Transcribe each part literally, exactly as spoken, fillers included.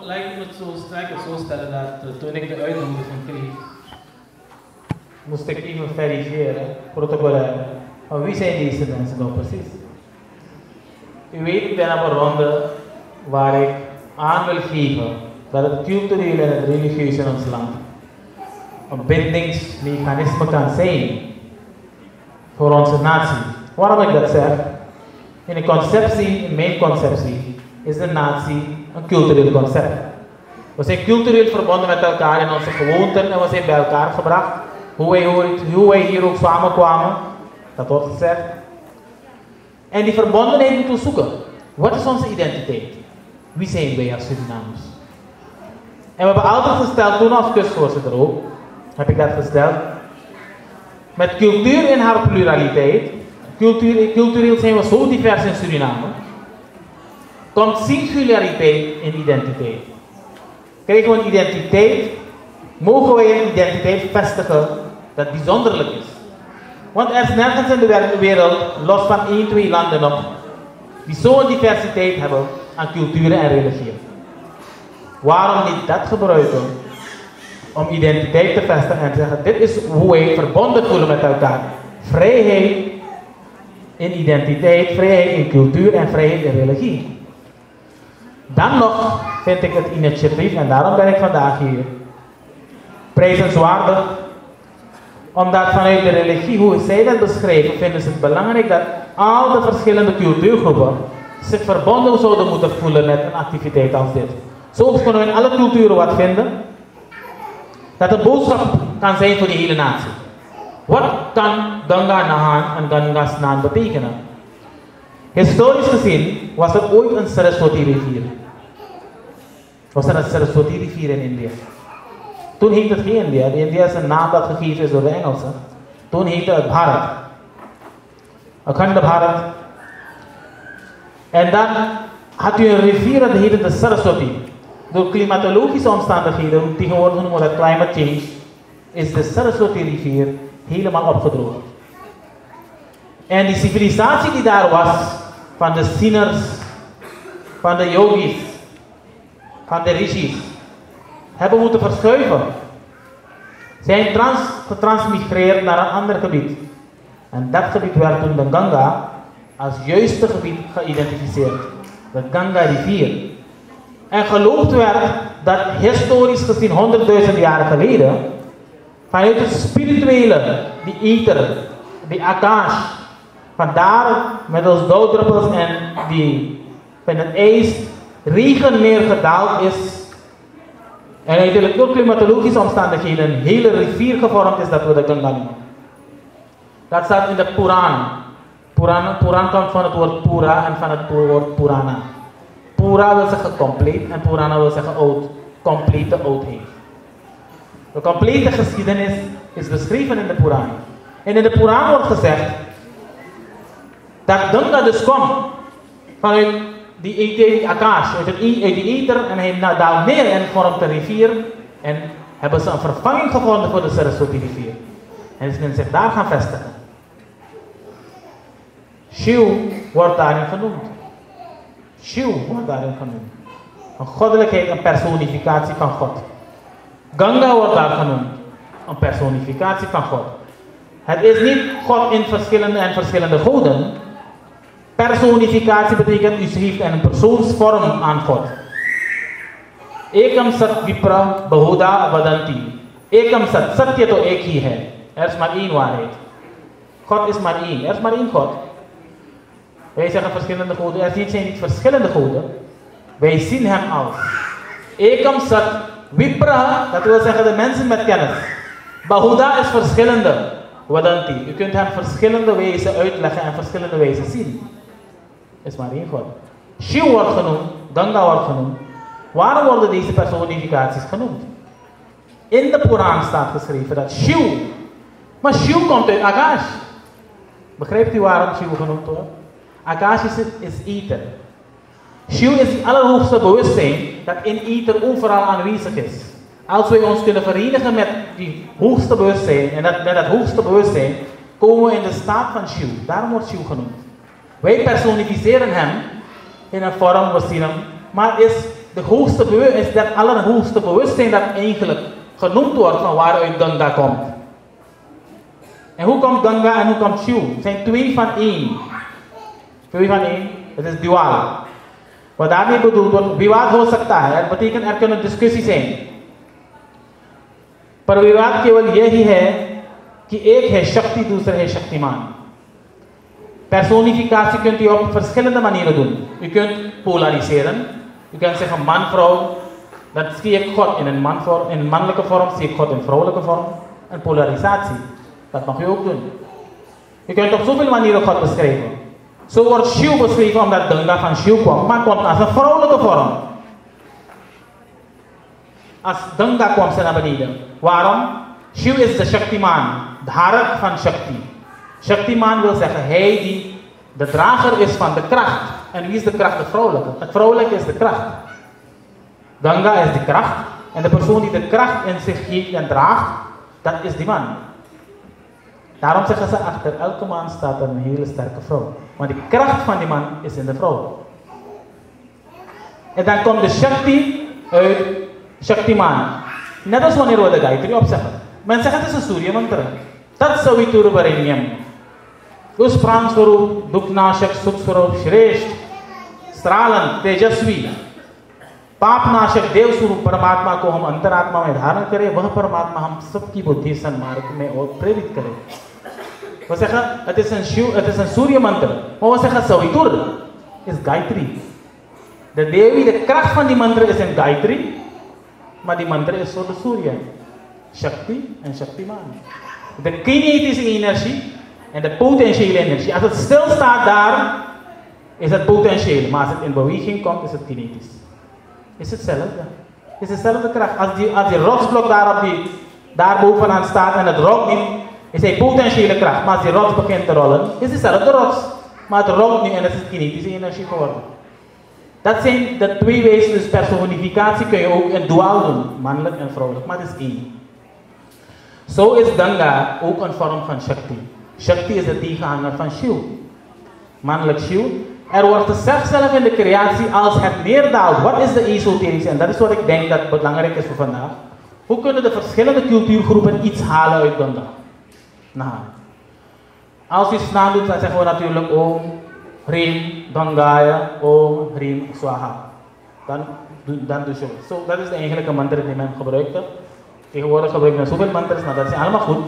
lijkt me het zo sterk het zo stellen dat uh, toen ik de uitnodiging kreeg, moest ik even verifiëren, protocolair, van wie zijn deze mensen nou precies? U weet, ik ben op een ronde waar ik aan wil geven dat het cultureel en het religieus in ons land een bindingsmechanisme kan zijn voor onze natie. Waarom ik dat zeg? In de conceptie, in mijn conceptie, is de natie een cultureel concept. We zijn cultureel verbonden met elkaar in onze gewoonten en we zijn bij elkaar gebracht. Hoe wij, hoe wij hier ook samenkwamen, dat wordt gezegd. En die verbondenheid moeten we zoeken. Wat is onze identiteit? Wie zijn wij als Surinamers? En we hebben altijd gesteld, toen als kustvoorzitter ook, heb ik dat gesteld. Met cultuur in haar pluraliteit, cultuur, cultureel zijn we zo divers in Suriname, komt singulariteit in identiteit. Krijgen we een identiteit, mogen wij een identiteit vestigen dat bijzonderlijk is. Want er is nergens in de wereld, los van één, twee landen nog, die zo'n diversiteit hebben aan culturen en religieën. Waarom niet dat gebruiken om identiteit te vestigen en te zeggen, dit is hoe wij verbonden voelen met elkaar. Vrijheid in identiteit, vrijheid in cultuur en vrijheid in religie. Dan nog vind ik het initiatief, en daarom ben ik vandaag hier, prijzenswaardig, omdat vanuit de religie, hoe zij dat beschrijven, vinden ze het belangrijk dat al de verschillende cultuurgroepen zich verbonden zouden moeten voelen met een activiteit als dit. Zo kunnen we in alle culturen wat vinden, dat een boodschap kan zijn voor die hele natie. Wat kan Ganga Nahan en Ganga Snan betekenen? Historisch gezien was er ooit een Saraswati rivier. Was er een Saraswati rivier in India. Toen heette het geen India. India is een naam dat gegeven is door de Engelsen. Toen heette het Bharat. Akhanda Bharat. En dan had u een rivier dat heette de Saraswati. Door klimatologische omstandigheden, tegenwoordig noemen we dat climate change, is de Saraswati rivier helemaal opgedroogd. En die civilisatie die daar was, van de zieners, van de yogis, van de rishis, hebben moeten verschuiven. Zijn trans, getransmigreerd naar een ander gebied. En dat gebied werd toen de Ganga als juiste gebied geïdentificeerd. De Ganga rivier. En geloofd werd dat historisch gezien honderdduizend jaar geleden, vanuit het spirituele, die ether, die akash, vandaar middels dauwdruppels en die van het ijs regen meer gedaald is. En uiteindelijk door klimatologische omstandigheden een hele rivier gevormd is dat we de Ganga noemen. Dat staat in de Puran. Puran, Puran komt van het woord Pura en van het woord Purana. Pura wil zeggen compleet en Purana wil zeggen oud. Complete oudheid. De complete geschiedenis is beschreven in de Puran. En in de Puran wordt gezegd dat Ganga dus komt vanuit die, die akash, uit, het, uit die ether, en hij daalt neer en vormt een rivier. En hebben ze een vervanging gevonden voor de Saraswati rivier. En is men zich daar gaan vestigen. Shiv wordt daarin genoemd. Shiv wordt daarin genoemd. Een goddelijkheid, een personificatie van God. Ganga wordt daar genoemd. Een personificatie van God. Het is niet God in verschillende en verschillende goden. Personificatie betekent, u geeft een persoonsvorm aan God. Ekam Sat Vipra Bahuda Vadanti. Ekam Sat, Satya to ek hi hai. Er is maar één waarheid. God is maar één. Er is maar één God. Wij zeggen verschillende goden. Er zijn niet verschillende goden. Wij zien hem als Ekam Sat Vipra, dat wil zeggen de mensen met kennis. Bahuda is verschillende. Vadanti. U kunt hem verschillende wijzen uitleggen en verschillende wijzen zien. Er is maar één God. Shiv wordt genoemd, Ganga wordt genoemd. Waarom worden deze personificaties genoemd? In de Puran staat geschreven dat Shiv, maar Shiv komt uit Akash. Begrijpt u waarom Shiv genoemd wordt? Akash is, is ether. Shiv is het allerhoogste bewustzijn dat in ether overal aanwezig is. Als wij ons kunnen verenigen met die hoogste bewustzijn, en dat, met dat hoogste bewustzijn, komen we in de staat van Shiv. Daarom wordt Shiv genoemd. Wij personificeren hem in een vorm, we zien hem, maar is de hoogste bewustzijn, is dat allerhoogste bewustzijn dat eigenlijk genoemd wordt van waaruit Ganga komt. En hoe komt Ganga en hoe komt Shiv? Het zijn twee van één. Twee van één, het is duaal. Wat daarmee bedoeld wordt, viwaad ho sakta hai, dat betekent er kunnen discussies zijn. पर विवाद केवल यही है कि एक है शक्ति, दूसरा है Shaktimaan. Personificatie kunt u op verschillende manieren doen. U kunt polariseren. U kunt zeggen man, vrouw. Dat zie ik God in een, man vorm, in een mannelijke vorm, zie ik God in vrouwelijke vorm. Een polarisatie. Dat mag u ook doen. U kunt op zoveel manieren God beschrijven. Zo wordt Shiv beschreven omdat Ganga van Shiv kwam, maar komt als een vrouwelijke vorm. Als Ganga kwam ze naar beneden. Waarom? Shiv is de Shaktiman, dharak van Shakti. Shaktiman wil zeggen hij die de drager is van de kracht. En wie is de kracht? De vrouwelijke. Het vrouwelijke is de kracht. Ganga is de kracht. En de persoon die de kracht in zich heeft en draagt, dat is die man. Daarom zeggen ze achter elke man staat een hele sterke vrouw. Maar de kracht van die man is in de vrouw. En dan komt de Shakti uit Shaktiman. Net als wanneer we de Gayatri opzeggen. Men zegt het is een Surya mantra. Tat Savitur Varenyam. Us Prang Swarup, Duknashak, Sukh Swarup, Shresht, Stralend, Tejasvi, Papnashak, Dev Swarup, परमात्मा को हम अंतरात्मा में धारण करें, वह परमात्मा हम सबकी बुद्धि सन्मार्ग में और प्रेरित करें. We zeggen het is een Shiv, het is een Surya mantra. Maar we zeggen Savitur is Gayatri. De Devi, de kracht van die mantra is in Gayatri. Maar die mantra is voor de Surya. Shakti en Shaktiman. De kinetische energie en de potentiële energie. Als het stilstaat daar, is het potentieel. Maar als het in beweging komt, is het kinetisch. Is hetzelfde. Is hetzelfde kracht. Als die, als die rotsblok daar, op die, daar bovenaan staat en het rolt niet, is hij potentiële kracht. Maar als die rots begint te rollen, is hetzelfde rots. Maar het rolt niet en het is kinetische energie geworden. Dat zijn de twee wijzen, dus personificatie kun je ook in duaal doen, mannelijk en vrouwelijk, maar het is één. Zo is Ganga ook een vorm van Shakti. Shakti is de tegenhanger van Shiv. Mannelijk Shiv. Er wordt gezegd zelf in de creatie als het neerdaalt. Wat is de esoterische? En dat is wat ik denk dat belangrijk is voor vandaag. Hoe kunnen de verschillende cultuurgroepen iets halen uit Ganga? Nou, als u snaan doet, dan zeggen we natuurlijk Om Hrim Gangaya, Om Hrim Swaha. Dan, dan doe je zo. So, dat is de eigenlijke mantra die men gebruikte. Tegenwoordig gebruiken we zoveel mantras, maar dat is allemaal goed.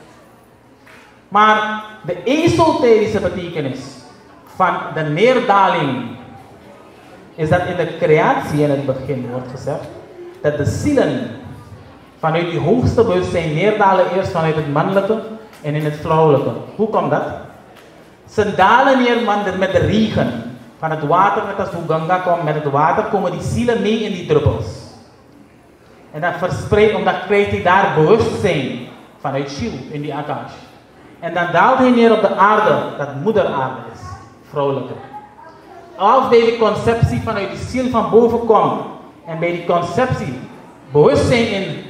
Maar de esoterische betekenis van de neerdaling is dat in de creatie in het begin wordt gezegd dat de zielen vanuit die hoogste bewustzijn neerdalen eerst vanuit het mannelijke en in het vrouwelijke. Hoe komt dat? Ze dalen neer met de regen van het water, net als hoe Ganga komt met het water, komen die zielen mee in die druppels. En dat verspreidt, omdat krijgt hij daar bewustzijn vanuit Shiv in die Akash. En dan daalt hij neer op de aarde, dat moederaarde is, vrouwelijke. Als bij de conceptie vanuit die ziel van boven komt, en bij die conceptie bewustzijn in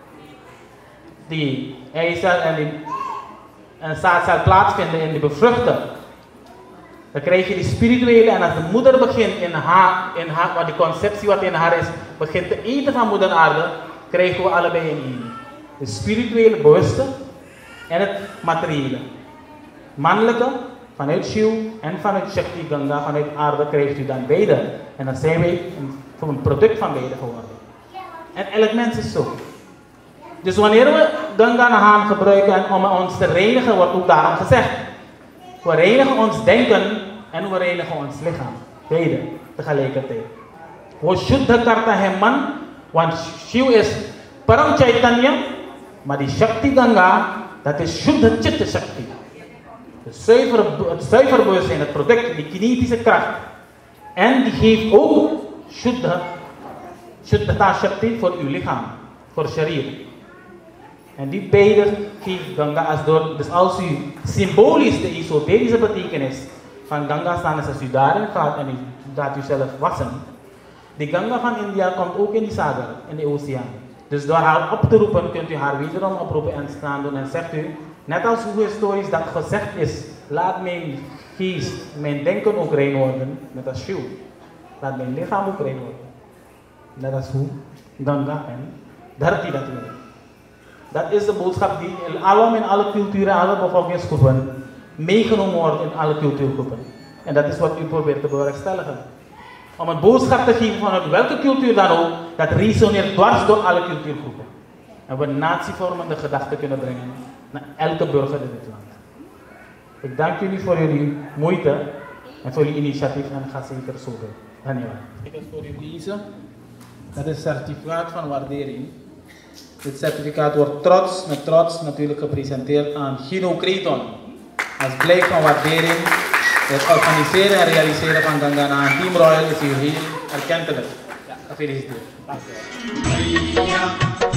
die eicel en die en zaad zal plaatsvinden in de bevruchten, dan krijg je die spirituele, en als de moeder begint in haar, in haar, wat die conceptie wat in haar is, begint te eten van moeder aarde, krijgen we allebei in één. De spirituele bewuste en het materiële. Mannelijke vanuit Shiv en vanuit Shakti Ganga, vanuit aarde, krijgt u dan beide. En dan zijn wij een, een product van beide geworden. En elk mens is zo. Dus wanneer we Ganga gaan gebruiken om ons te reinigen, wordt ook daarom gezegd. We reinigen ons denken en we reinigen ons lichaam. Beide tegelijkertijd. We shuddha karta hai man, want Shiv is Param Chaitanya, maar die Shakti Ganga, dat is Shuddha Chitta Shakti. Het zuivere, het zuivere bewustzijn, het product, die kinetische kracht. En die geeft ook Shuddha, Shuddhata Shakti voor uw lichaam, voor Sharir. En die beide geeft Ganga als door. Dus als u symbolisch de esoterische betekenis van Ganga staan, is als u daarin gaat en u laat uzelf wassen. Die Ganga van India komt ook in die sagar, in de oceaan. Dus door haar op te roepen, kunt u haar wederom oproepen en staan doen en zegt u, net als hoe historisch dat gezegd is, laat mijn geest, mijn denken ook rein worden, net als Shiv. Laat mijn lichaam ook rein worden. Net als hoe Ganga en Dharti natuurlijk. Dat is de boodschap die alom in alle culturen, alle bevolkingsgroepen meegenomen wordt in alle cultuurgroepen. En dat is wat u probeert te bewerkstelligen. Om een boodschap te geven vanuit welke cultuur dan ook, dat resoneert dwars door alle cultuurgroepen. En we natievormende gedachten kunnen brengen naar elke burger in dit land. Ik dank jullie voor jullie moeite en voor jullie initiatief en ga zeker zo doen. Dankjewel. Ik heb voor jullie deze. Dat is een certificaat van waardering. Dit certificaat wordt trots, met trots natuurlijk gepresenteerd aan Gino Creton. Als blijk van waardering, het organiseren en realiseren van Gangana en Team Royal is hier heel erkentelijk. Ja, gefeliciteerd. Dank u wel.